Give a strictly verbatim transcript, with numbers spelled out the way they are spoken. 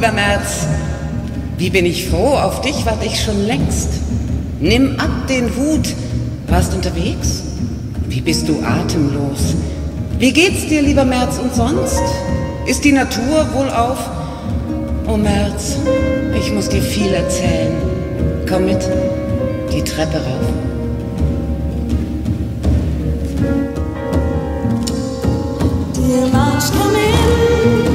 lieber März. Wie bin ich froh, auf dich warte ich schon längst. Nimm ab den Hut. Warst unterwegs? Wie bist du atemlos? Wie geht's dir, lieber März, und sonst? Ist die Natur wohlauf? Oh März, ich muss dir viel erzählen. Komm mit, die Treppe rauf. Dear March, come in.